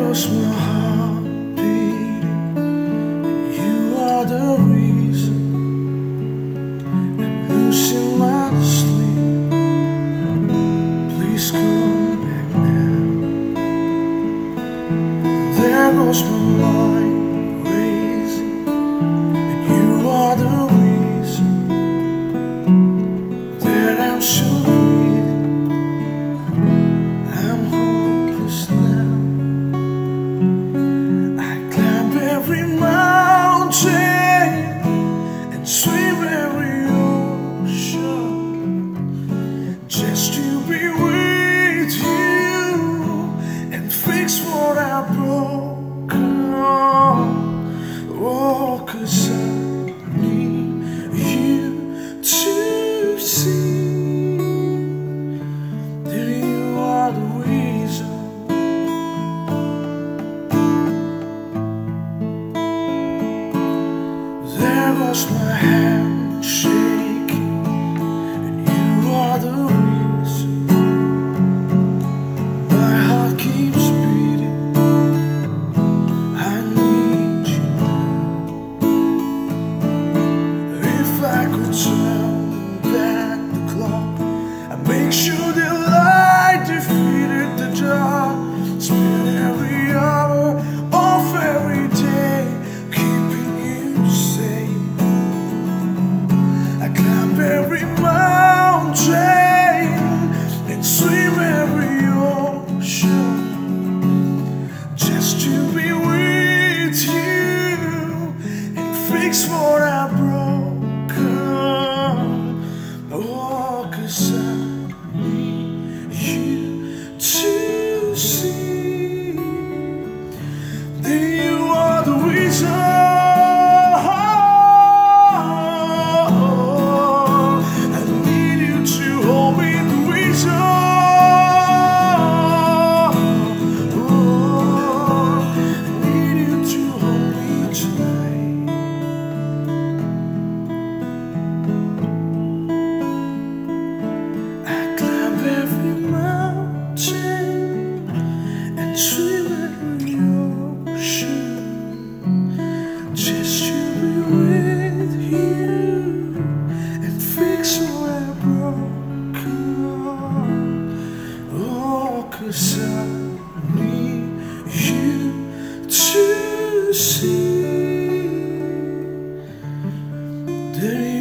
goes my heart beating. You are the reason I'm losing my sleep. Please come back now. There goes my mind racing, and you are the reason that I'm so breathing. I'm hopeless now. I climb every mountain and swim every ocean just to be with you and fix what I broke. Oh, 'cause I need you to see that you are the reason. There goes my hand shaking, and you are the reason. My heart keeps beating. I need you now. If I could turn back the clock, I'd make sure the light defeated the dark. Spend every hour of every day keeping you safe. I climb every mountain and swim every ocean just to be with you and fix what I broke. Oh, 'cause I need you to see that you are the reason. I need you to hold me the reason. I need you to hold me tonight. I climb every mountain and swim every ocean just to be with you and fix what I broke. Oh, 'cause I need you to see that